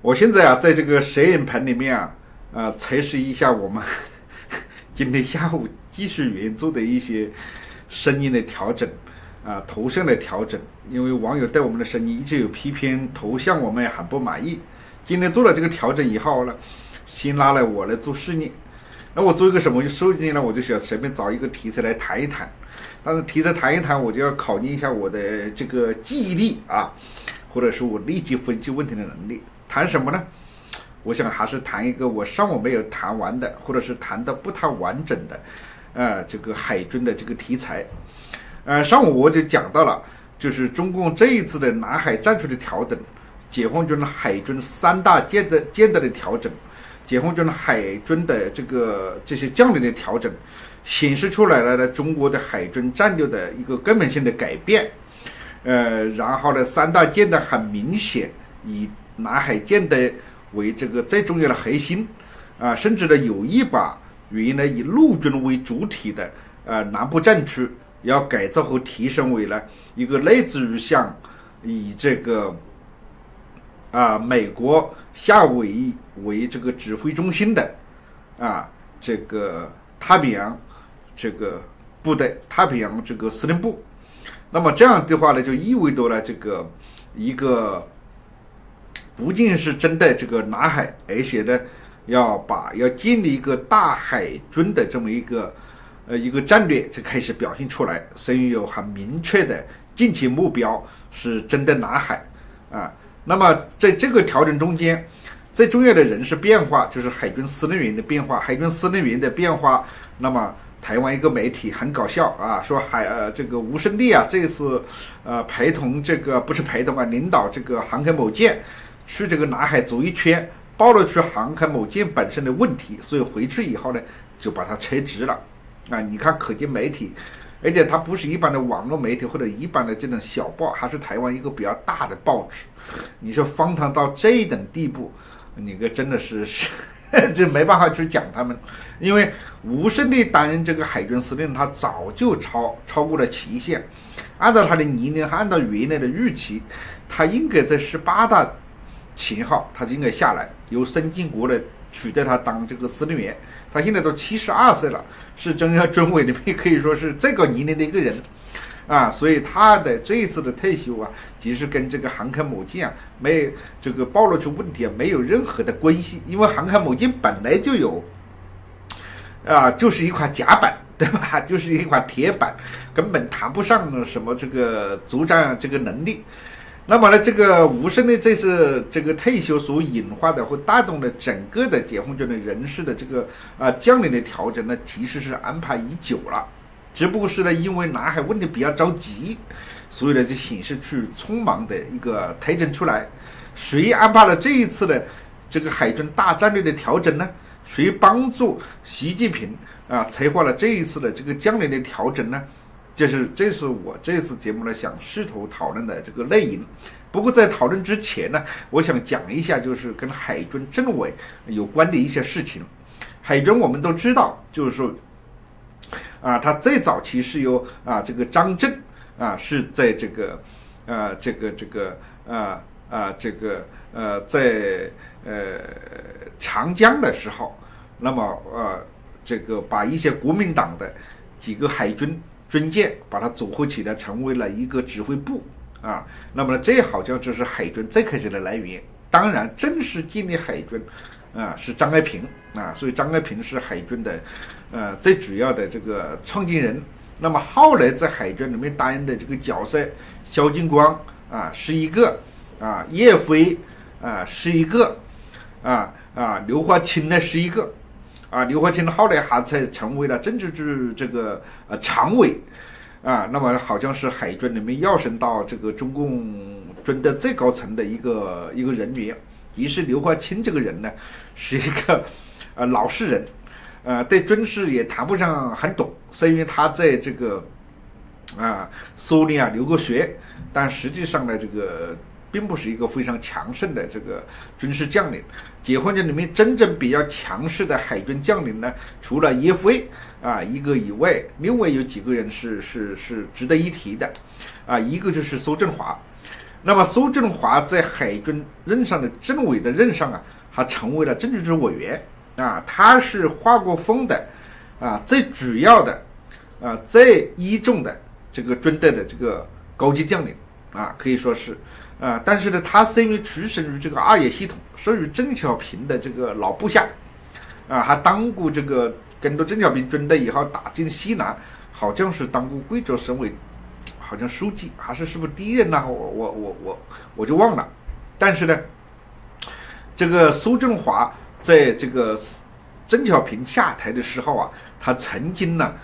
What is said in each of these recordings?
我现在啊，在这个摄影棚里面测试一下我们今天下午技术员做的一些声音的调整头像的调整。因为网友对我们的声音一直有批评，头像我们也很不满意。今天做了这个调整以后呢，新拉了我来做试验。那我做一个什么试验呢？我就想随便找一个题材来谈一谈。但是题材谈一谈，我就要考验一下我的这个记忆力或者是我立即分析问题的能力。谈什么呢？我想还是谈一个我上午没有谈完的，或者是谈的不太完整的这个海军的这个题材。上午我就讲到了，就是中共这一次的南海战术的调整，解放军海军3大舰队的调整，解放军海军的这些将领的调整，显示出来了中国的海军战略的一个根本性的改变。然后呢，3大舰队很明显以南海舰队为这个最重要的核心甚至呢有意把原来以陆军为主体的南部战区要改造和提升为了一个类似于像以这个美国夏威夷为这个指挥中心的这个太平洋这个部队，太平洋这个司令部。那么这样的话呢，就意味着了这个一个不仅是针对这个南海，而且呢要建立一个大海军的这么一个战略，就开始表现出来，所以有很明确的近期目标是针对南海那么在这个调整中间，最重要的人事变化就是海军司令员的变化。海军司令员的变化，那么台湾一个媒体很搞笑说这个吴胜利这次陪同这个不是陪同领导这个航空母舰去这个南海走一圈，暴露出航空母舰本身的问题，所以回去以后呢就把它撤职了你看可见媒体，而且它不是一般的网络媒体或者一般的这种小报，还是台湾一个比较大的报纸。你说荒唐到这一等地步，你个真的是这没办法去讲他们。因为吴胜利担任这个海军司令，他早就超过了期限，按照他的年龄，按照原来的预期，他应该在18大前后他就应该下来，由孙建国来取代他当这个司令员。他现在都72岁了，是中央军委里面可以说是最高年龄的一个人所以他的这一次的退休其实跟这个航空母舰没这个暴露出问题没有任何的关系。因为航空母舰本来就有就是一块甲板，对吧？就是一块铁板，根本谈不上什么这个作战这个能力。那么呢，这个吴胜利这次这个退休所引发的或带动的整个的解放军的人事的这个将领的调整呢，其实是安排已久了，只不过是呢因为南海问题比较着急，所以呢就显示出匆忙的一个推整出来。谁安排了这一次的这个海军大战略的调整呢？谁帮助习近平策划了这一次的这个将领的调整呢？这是我这次节目呢想试图讨论的这个内容。不过在讨论之前呢，我想讲一下就是跟海军政委有关的一些事情。海军我们都知道，就是说他最早期是由这个张震是在这个在长江的时候，那么这个把一些国民党的几个海军军舰把它组合起来，成为了一个指挥部那么这好像就是海军最开始的来源。当然正式建立海军是张爱萍所以张爱萍是海军的最主要的这个创建人。那么后来在海军里面担任的这个角色，萧劲光是一个叶飞是一个刘华清呢是一个刘华清后来还才成为了政治局这个常委那么好像是海军里面要升到这个中共军的最高层的一个人员。于是刘华清这个人呢是一个老实人对军事也谈不上很懂，是因为他在这个苏联留过学，但实际上呢这个并不是一个非常强盛的这个军事将领。解放军里面真正比较强势的海军将领呢，除了叶飞一个以外，另外有几个人是值得一提的一个就是苏振华那么苏振华在海军任上的政委的任上啊，还成为了政治局委员啊，他是华国锋的最主要的最倚重的这个军队的这个高级将领可以说是但是呢，他是因为出身于这个二野系统，属于邓小平的这个老部下还当过这个跟着邓小平军队以后打进西南，好像是当过贵州省委。好像书记还是不是第一任呢？我就忘了。但是呢，这个苏振华在这个邓小平下台的时候啊，他曾经呢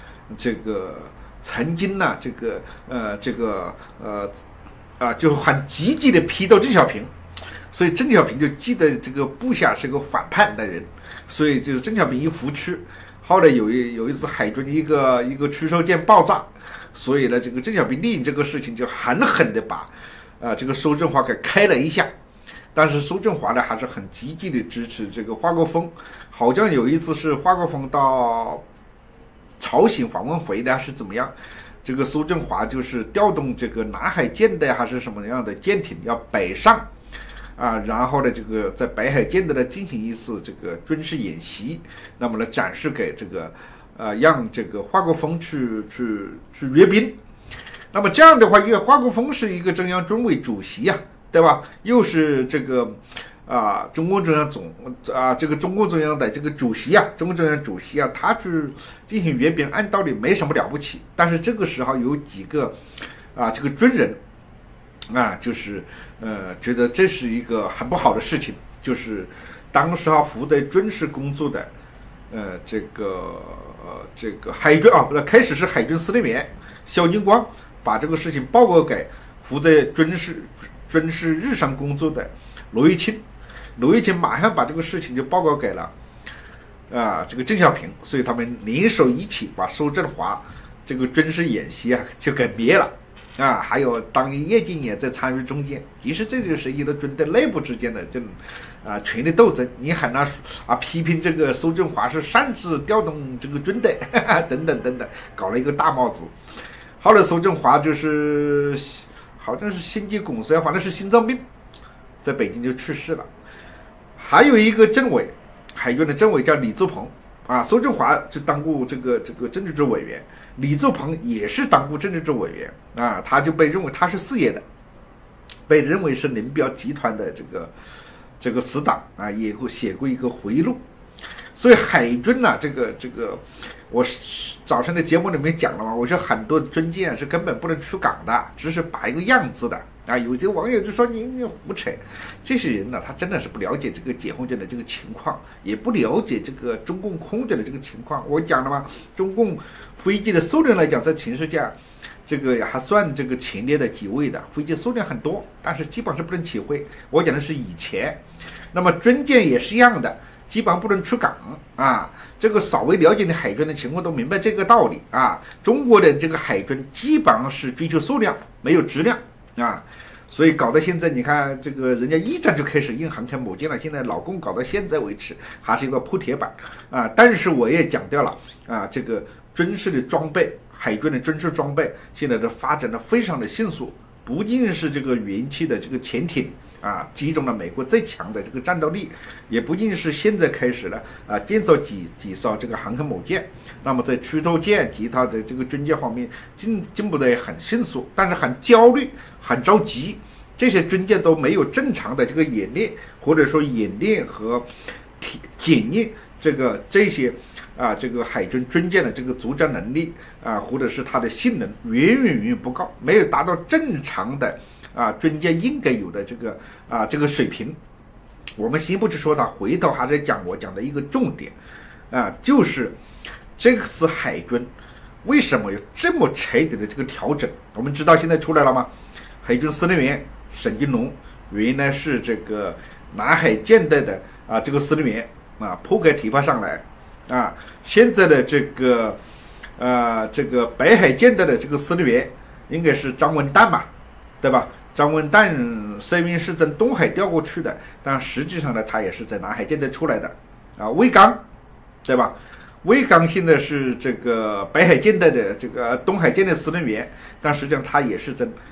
就很积极的批斗邓小平，所以邓小平就记得这个部下是个反叛的人，所以就是邓小平一扶持。后来有一次海军一个驱兽舰爆炸，所以呢，这个邓小平利用这个事情就狠狠的把这个苏振华给开了一下。但是苏振华呢还是很积极的支持这个华国锋，好像有一次是华国锋到朝鲜访问回来是怎么样，这个苏振华就是调动这个南海舰队还是什么样的舰艇要北上然后呢，这个在北海舰队呢进行一次这个军事演习，那么呢展示给这个让这个华国锋去阅兵。那么这样的话，因为华国锋是一个中央军委主席对吧？又是这个中共中央这个中共中央的这个主席中共中央主席他去进行阅兵，按道理没什么了不起。但是这个时候有几个这个军人就是觉得这是一个很不好的事情，就是当时负责军事工作的这个海军开始是海军司令员肖金光把这个事情报告给负责军事日常工作的罗玉卿马上把这个事情就报告给了这个邓小平，所以他们联手一起把苏振华这个军事演习就给灭了还有当年叶剑也在参与中间。其实这就是一个军队内部之间的这种权力斗争。你很难批评这个苏振华是擅自调动这个军队等等等等，搞了一个大帽子。后来苏振华就是好像是心肌梗塞，反正是心脏病，在北京就去世了。还有一个政委，海军的政委叫李作鹏苏振华就当过这个政治局委员，李作鹏也是当过政治局委员他就被认为他是四野的，被认为是林彪集团的这个死党也写过一个回忆录。所以海军这个我早上的节目里面讲了嘛，我说很多军舰是根本不能出港的，只是摆一个样子的有些网友就说你胡扯。这些人他真的是不了解这个解放军的这个情况，也不了解这个中共空军的这个情况。我讲了嘛，中共飞机的数量来讲，在全世界这个还算这个前列的几位的，飞机数量很多，但是基本上是不能起飞。我讲的是以前。那么军舰也是一样的，基本上不能出港这个稍微了解的海军的情况都明白这个道理中国的这个海军基本上是追求数量，没有质量所以搞到现在，你看这个人家一战就开始用航天母舰了，现在老共搞到现在为止还是一个破铁板但是我也讲掉了这个军事的装备，海军的军事装备现在的发展的非常的迅速，不仅是这个元气的这个潜艇集中了美国最强的这个战斗力，也不仅是现在开始了建造几艘这个航空母舰，那么在驱逐舰其他的这个军舰方面进步的也很迅速，但是很焦虑很着急。这些军舰都没有正常的这个演练，或者说演练和检验这些这个海军军舰的这个作战能力或者是它的性能远不高，没有达到正常的军舰应该有的这个水平。我们先不去说它，回头还是讲我讲的一个重点就是这次海军为什么有这么彻底的这个调整。我们知道现在出来了吗？海军司令员沈金龙原来是这个南海舰队的这个司令员破格提拔上来现在的这个北海舰队的这个司令员应该是张文旦嘛，对吧？张文旦虽然是从东海调过去的，但实际上呢，他也是在南海舰队出来的魏刚，对吧？魏刚现在是这个北海舰队的这个东海舰队司令员，但实际上他也是在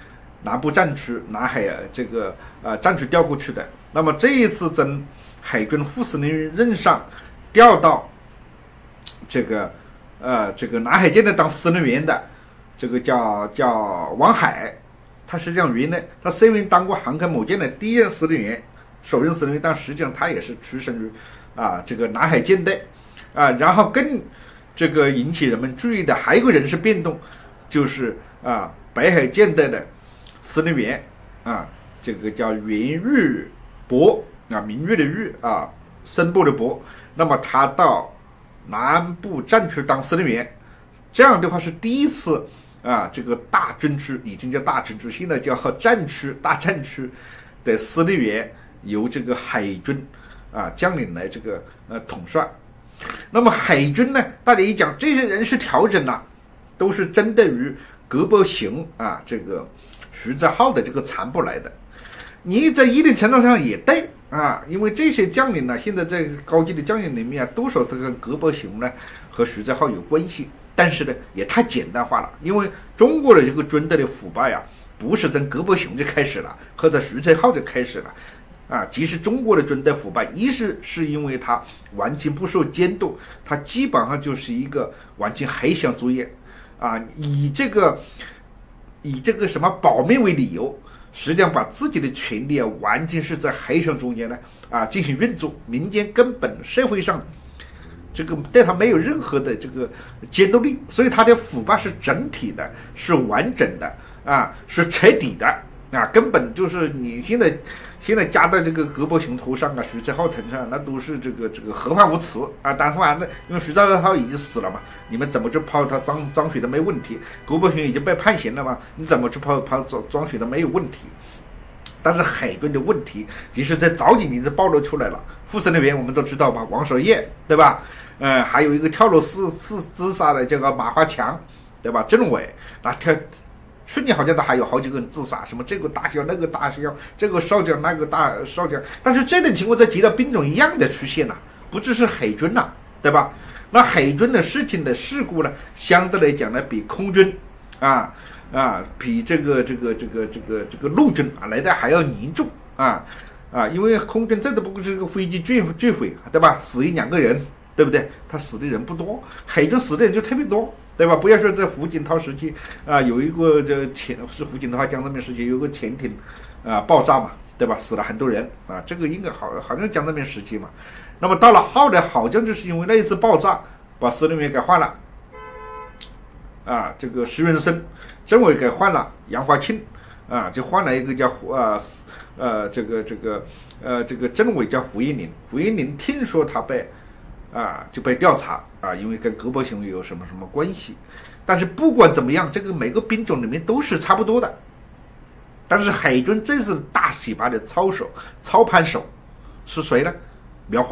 南部战区、南海这个战区调过去的。那么这一次从海军副司令任上调到这个南海舰队当司令员的，这个叫王海，他实际上原来他虽然当过航空母舰的第一任司令员、首任司令员，但实际上他也是出身于这个南海舰队然后更这个引起人们注意的还有一个人事变动，就是北海舰队的司令员这个叫袁玉博明月的玉声部的博，那么他到南部战区当司令员，这样的话是第一次这个大军区已经叫大军区，现在叫战区大战区的司令员由这个海军将领来这个统帅。那么海军呢，大家一讲这些人事调整都是针对于葛伯行这个徐泽浩的这个残部来的。你在一定程度上也对因为这些将领呢，现在在高级的将领里面多少这个葛伯行呢和徐泽浩有关系，但是呢也太简单化了。因为中国的这个军队的腐败不是从葛伯行就开始了，或者徐泽浩就开始了即使中国的军队腐败，一是因为它完全不受监督，它基本上就是一个完全黑箱作业以这个什么保密为理由，实际上把自己的权力完全是在黑箱中间呢进行运作，民间根本社会上这个对他没有任何的这个监督力，所以他的腐败是整体的，是完整的是彻底的根本就是你现在加在这个葛伯行头上徐泽浩头上，那都是这个合法无耻但是完了，因为徐泽浩已经死了嘛，你们怎么就抛他张学的没问题？葛伯行已经被判刑了嘛，你怎么去抛张学的没有问题？但是海军的问题，其实在早几年就暴露出来了。副司令员我们都知道吧，王守业对吧？还有一个跳楼自杀的这个马华强对吧？政委去年好像都还有好几个人自杀，什么这个大校那个大校，这个少将那个大少将，但是这种情况在其他兵种一样的出现不只是海军对吧？那海军的事情的事故呢，相对来讲呢，比空军比这个陆军来的还要严重因为空军这都不过是个飞机坠毁对吧？死1-2个人，对不对？他死的人不多，海军死的人就特别多。对吧？不要说在胡锦涛时期有一个是胡锦涛江泽民时期有个潜艇爆炸嘛，对吧？死了很多人这个应该好像江泽民时期嘛。那么到了后来好像就是因为那一次爆炸把司令员给换了这个石原生，政委给换了杨华庆就换了一个叫这个政委叫胡一林听说他被就被调查因为跟葛伯行有什么关系。但是不管怎么样，这个每个兵种里面都是差不多的。但是海军这次大洗牌的操盘手是谁呢？苗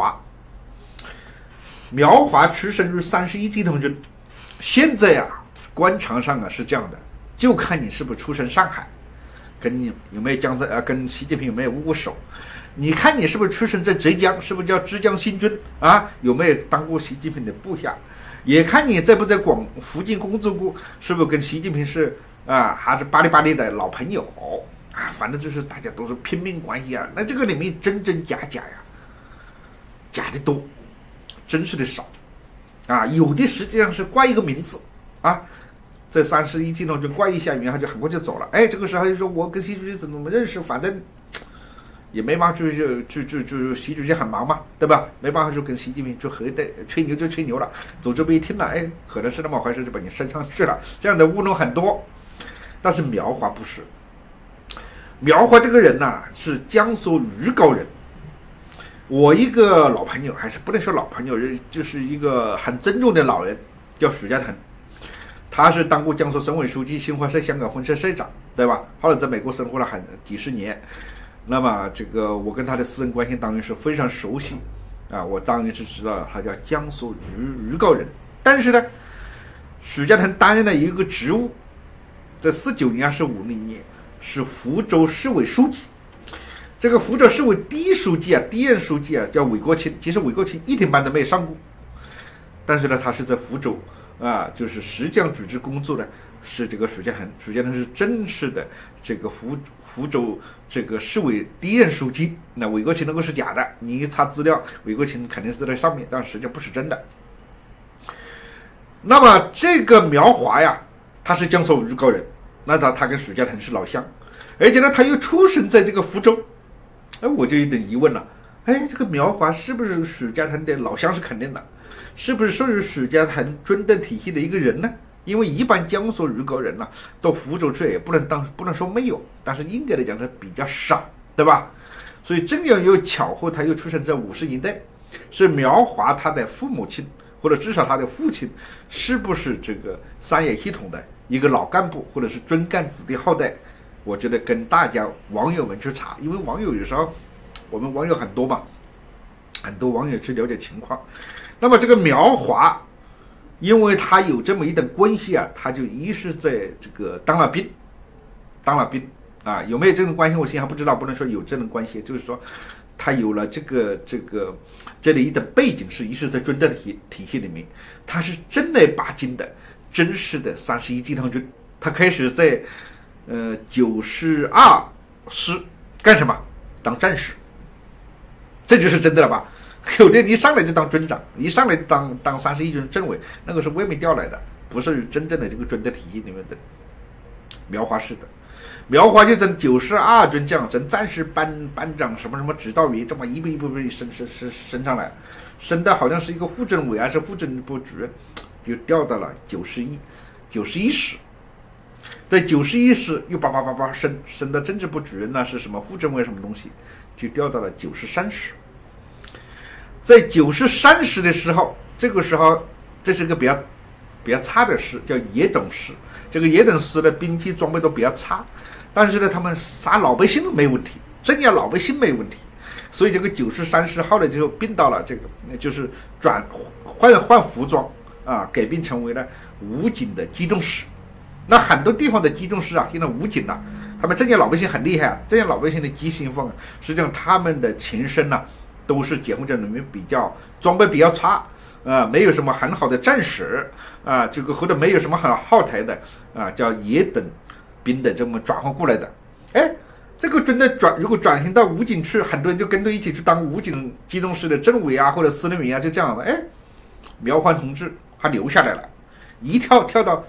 华出身于31集团军，现在官场上是这样的，就看你是不是出身上海，跟你有没有跟习近平有没有握过手。你看你是不是出生在浙江，是不是叫浙江新军有没有当过习近平的部下？也看你在不在福建工作过，是不是跟习近平是还是巴里的老朋友反正就是大家都是拼命关系那这个里面真真假假假的多，真实的少有的实际上是挂一个名字在31集团军挂一下名，他就很快就走了。这个时候就说我跟习主席怎么认识，反正也没办法，就习主席很忙嘛，对吧？没办法就跟习近平就核对吹牛就吹牛了，组织部一听了，可能是那么回事，就把你升上去了。这样的乌龙很多，但是苗华不是。苗华这个人是江苏余高人。我一个老朋友，还是不能说老朋友，就是一个很尊重的老人，叫许家腾。他是当过江苏省委书记、新华社香港分社社长，对吧？后来在美国生活了几十年。那么这个我跟他的私人关系当然是非常熟悉我当然是知道他叫江苏余高人。但是呢，许家腾担任了一个职务，在49年还是50年，是福州市委书记。这个福州市委第一任书记叫韦国清，其实韦国清一天班都没有上过，但是呢，他是在福州就是实际上组织工作的是这个许家屯，许家屯是正式的这个福州这个市委第一任书记。那韦国清那个是假的，你一查资料，韦国清肯定是在上面，但实际上不是真的。那么这个苗华呀，他是江苏余高人，那他跟许家屯是老乡，而且呢他又出生在这个福州。我就有点疑问了，这个苗华是不是许家屯的老乡是肯定的，是不是属于许家屯军队体系的一个人呢？因为一般江苏余高人呢，到福州去也不能说没有，但是应该来讲是比较少，对吧？所以正要有巧合，他又出生在50年代，是苗华他的父母亲或者至少他的父亲，是不是这个三野系统的一个老干部或者是军干子弟后代？我觉得跟大家网友们去查，因为网友有时候我们网友很多嘛，很多网友去了解情况。那么这个苗华，因为他有这么一点关系啊，他就一是在这个当了兵啊，有没有这种关系我现在还不知道，不能说有这种关系，就是说他有了这里一点背景，是一是在军队体系里面，他是正儿八经的真实的31集团军，他开始在92师干什么？当战士，这就是真的了吧？有的一上来就当军长，一上来当31军政委，那个是外面调来的，不是真正的这个军队体系里面的。苗华是的，苗华就从92军将，从战士班长什么指导员，这么一步一步升上来，升的好像是一个副政委还是副政部主任，就调到了91师。在91师又叭升到政治部主任呢，是什么副政委什么东西，就调到了93师。在93师的时候，这个时候这是个比较差的师，叫野等师。这个野等师的兵器装备都比较差，但是呢，他们杀老百姓没问题，镇压老百姓没问题。所以这个93师后来就并到了这个，就是换服装啊，改编成为了武警的机动师。那很多地方的机动师啊，现在武警啊，他们镇压老百姓很厉害啊，镇压老百姓的急先锋啊，实际上他们的前身呢，都是解放军里面装备比较差啊，没有什么很好的战史啊，这个或者没有什么很后台的啊，叫野等兵的这么转换过来的。这个军队如果转型到武警去，很多人就跟着一起去当武警机动师的政委啊或者司令员啊，就这样的。苗华同志他留下来了，一跳到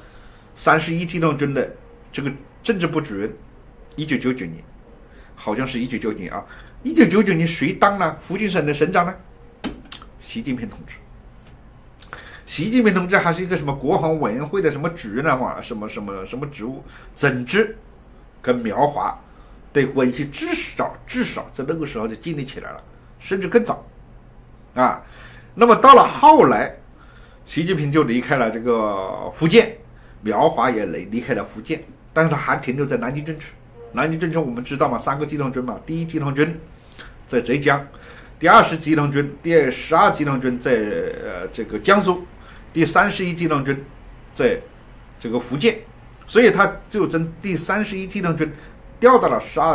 31机动军的这个政治部主任。1999年，好像是1999年啊。1999年谁当了福建省的省长呢？习近平同志。习近平同志还是一个什么国防委员会的什么主任啊，什么职务。总之，跟苗华的关系至少在那个时候就建立起来了，甚至更早啊。那么到了后来，习近平就离开了这个福建，苗华也离开了福建，但是还停留在南京军区。南京军区我们知道嘛，3个集团军嘛，第1集团军在浙江，第20集团军、第12集团军在这个江苏，第31集团军在这个福建，所以他就从第31集团军调到了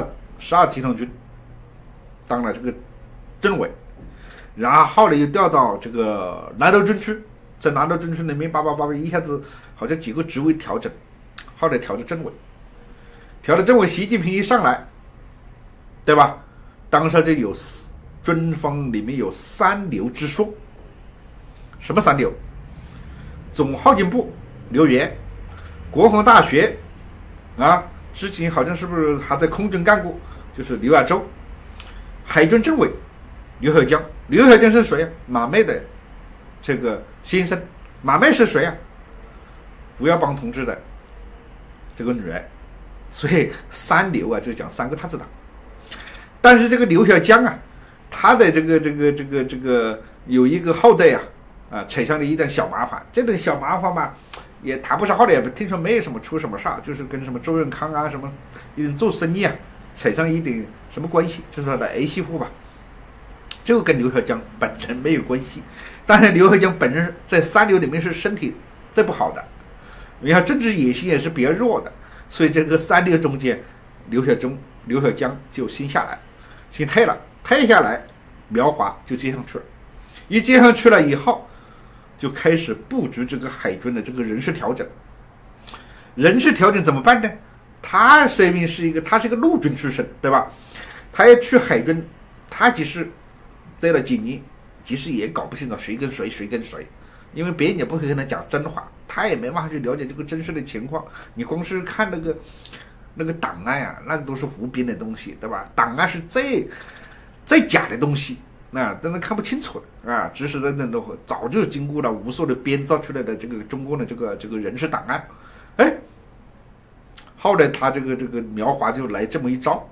12集团军，当了这个政委，然后后来又调到这个南头军区，在南头军区里面一下子好像几个职位调整，后来调到政委。习近平一上来，对吧？当时就有军方里面有3流之说。什么3流？总后勤部刘源，国防大学啊，之前好像是不是还在空军干过，就是刘亚洲，海军政委刘晓江。刘晓江是谁啊？马妹的这个先生。马妹是谁啊？胡耀邦同志的这个女儿。所以3流啊，就讲3个太子党。但是这个刘晓江啊，他的这个有一个后代啊，扯上了一点小麻烦。这点小麻烦嘛，也谈不上，后来也听说没什么出什么事，就是跟什么周润康啊什么一点做生意啊，扯上一点什么关系，就是他的儿媳妇吧。这个跟刘晓江本人没有关系，但是刘晓江本人在3流里面是身体最不好的，你看政治野心也是比较弱的。所以这个3流中间，刘晓江就先退了，退下来，苗华就接上去了。一接上去了以后，就开始布局这个海军的这个人事调整。 人事调整怎么办呢？他虽然是一个陆军出身，对吧？他要去海军，他即使待了几年，其实也搞不清楚谁跟谁，因为别人也不会跟他讲真话，他也没办法去了解这个真实的情况。你光是看那个档案啊，那个都是胡编的东西，对吧？档案是再假的东西啊，但是看不清楚的啊，知识人都早就经过了无数的编造出来的这个中共的这个人事档案。哎，后来他这个苗华就来这么一招，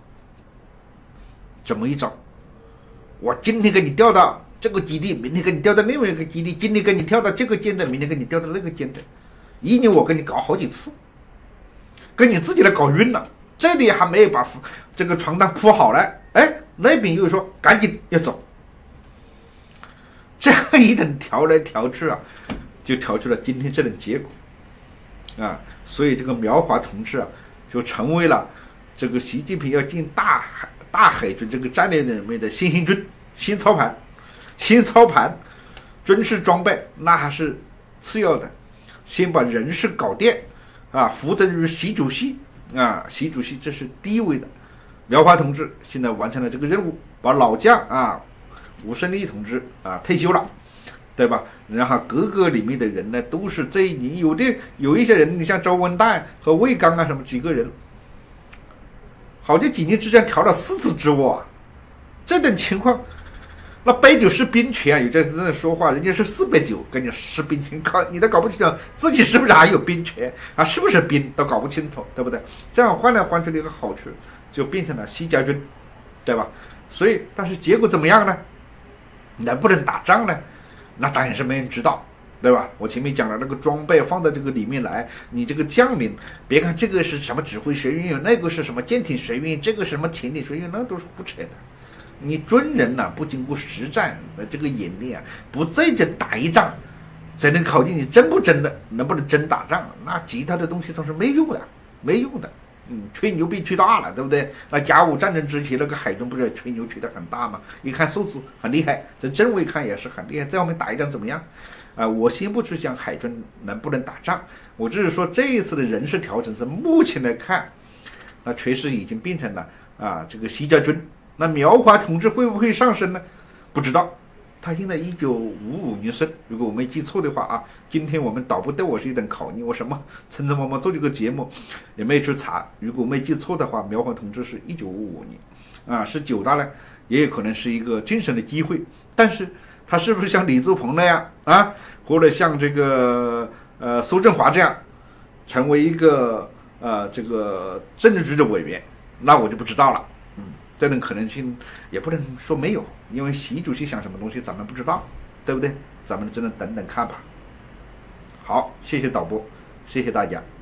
我今天给你调到这个基地，明天给你调到另外一个基地，今天给你调到这个舰队，明天给你调到那个舰队，一年我给你搞好几次，跟你自己来搞晕了。这里还没有把这个床单铺好了，哎，那边又说赶紧要走，这样一等调来调去啊，就调出了今天这种结果啊。所以这个苗华同志啊，就成为了这个习近平要进大海军这个战略里面的新兴军、新操盘，军事装备那还是次要的，先把人事搞定啊，负责于习主席啊，习主席这是第一位的。苗华同志现在完成了这个任务，把老将啊吴胜利同志啊退休了，对吧？然后各个里面的人呢，都是这一年有一些人，你像周文旦和魏刚啊，什么几个人，好像几年之间调了4次职务啊，这种情况，那杯酒释兵权啊，有些人在说话，人家是4杯酒跟你释兵权，你都搞不清楚自己是不是还有兵权啊，是不是兵都搞不清楚，对不对？这样换来换去的一个好处，就变成了习家军，对吧？所以，但是结果怎么样呢？能不能打仗呢？那当然是没人知道，对吧？我前面讲了，那个装备放到这个里面来，你这个将领，别看这个是什么指挥学院，那个是什么舰艇学院，这个是什么潜艇学院，那都是胡扯的。你军人呢，不经过实战的这个演练啊，不在这打一仗，才能考验你真不真的，能不能真打仗。那其他的东西都是没用的。吹牛逼吹大了，对不对？那甲午战争之前那个海军不是吹牛吹得很大吗？一看数字很厉害，这真伪看也是很厉害，在外面打一仗怎么样？我先不去讲海军能不能打仗，我只是说这一次的人事调整是目前来看，那确实已经变成了这个习家军。那苗华同志会不会上升呢？不知道。他现在1955年生，如果我没记错的话啊，今天我们导播对我是一等考验，我什么匆匆忙忙做这个节目也没去查，如果没记错的话，苗华同志是1955年啊，是9大呢，也有可能是一个晋升的机会，但是他是不是像李作鹏那样啊，或者像这个苏振华这样，成为一个这个政治局的委员，那我就不知道了。这种可能性也不能说没有，因为习主席想什么东西咱们不知道，对不对？咱们只能等等看吧。好，谢谢导播，谢谢大家。